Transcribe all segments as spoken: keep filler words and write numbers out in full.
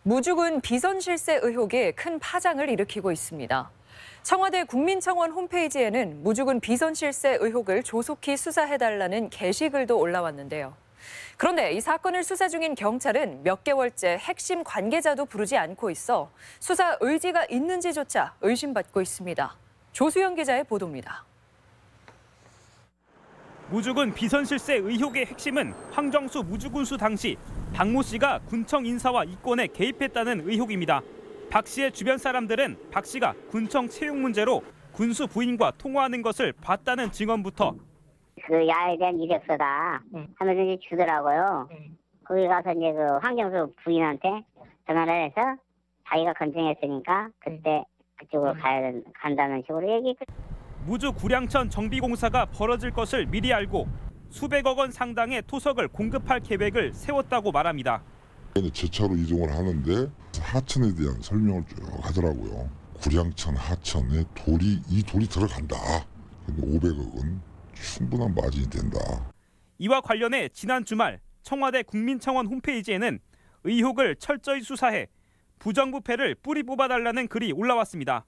무주군 비선 실세 의혹이 큰 파장을 일으키고 있습니다. 청와대 국민청원 홈페이지에는 무주군 비선 실세 의혹을 조속히 수사해달라는 게시글도 올라왔는데요. 그런데 이 사건을 수사 중인 경찰은 몇 개월째 핵심 관계자도 부르지 않고 있어 수사 의지가 있는지조차 의심받고 있습니다. 조수영 기자의 보도입니다. 무주군 비선 실세 의혹의 핵심은 황정수 무주군수 당시 박모 씨가 군청 인사와 이권에 개입했다는 의혹입니다. 박 씨의 주변 사람들은 박 씨가 군청 채용 문제로 군수 부인과 통화하는 것을 봤다는 증언부터 그 야에 대한 이력서다 하면서 이제 주더라고요. 거기 가서 이제 그 황정수 부인한테 전화를 해서 자기가 건청했으니까 그때 그쪽으로 가야 간다는 식으로 얘기했거든요. 무주 구량천 정비공사가 벌어질 것을 미리 알고 수백억 원 상당의 토석을 공급할 계획을 세웠다고 말합니다. 제 차로 이동을 하는데 하천에 대한 설명을 쭉 하더라고요. 구량천 하천에 돌이 이 돌이 들어간다. 근데 오백억은 충분한 마진이 된다. 이와 관련해 지난 주말 청와대 국민청원 홈페이지에는 의혹을 철저히 수사해 부정부패를 뿌리 뽑아달라는 글이 올라왔습니다.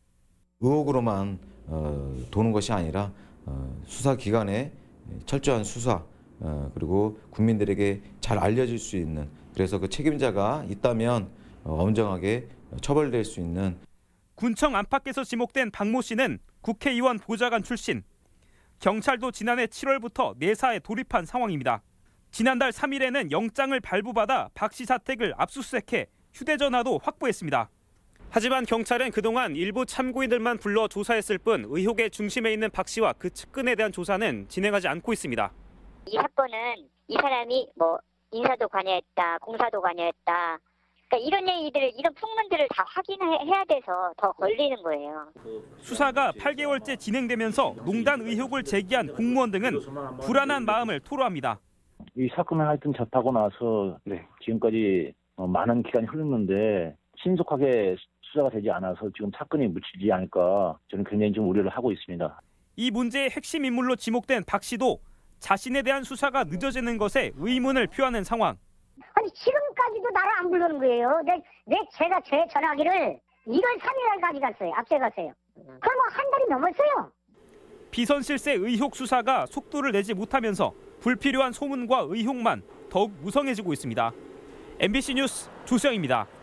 의혹으로만 어, 도는 것이 아니라 어, 수사기관의 철저한 수사 어, 그리고 국민들에게 잘 알려질 수 있는 그래서 그 책임자가 있다면 어, 엄정하게 처벌될 수 있는. 군청 안팎에서 지목된 박모 씨는 국회의원 보좌관 출신. 경찰도 지난해 칠월부터 내사에 돌입한 상황입니다. 지난달 삼 일에는 영장을 발부받아 박 씨 사택을 압수수색해 휴대전화도 확보했습니다. 하지만 경찰은 그동안 일부 참고인들만 불러 조사했을 뿐 의혹의 중심에 있는 박 씨와 그 측근에 대한 조사는 진행하지 않고 있습니다. 이 사건은 이 사람이 뭐 인사도 관여했다, 공사도 관여했다. 그러니까 이런 얘기들을, 이런 풍문들을 다 확인해야 돼서 더 걸리는 거예요. 수사가 팔 개월째 진행되면서 농단 의혹을 제기한 공무원 등은 불안한 마음을 토로합니다. 이 사건을 하여튼 접하고 나서 네, 지금까지 많은 기간이 흘렀는데 신속하게 수사가 되지 않아서 지금 사건이 묻히지 않을까 저는 굉장히 좀 우려를 하고 있습니다. 이 문제의 핵심 인물로 지목된 박 씨도 자신에 대한 수사가 늦어지는 것에 의문을 표하는 상황. 아니 지금까지도 나를 안 부르는 거예요. 내, 내 제가 제 전화기를 일월 삼 일까지 갔어요. 앞서 갔어요. 그럼 한 달이 넘었어요. 비선 실세 의혹 수사가 속도를 내지 못하면서 불필요한 소문과 의혹만 더욱 무성해지고 있습니다. 엠비씨 뉴스 조수영입니다.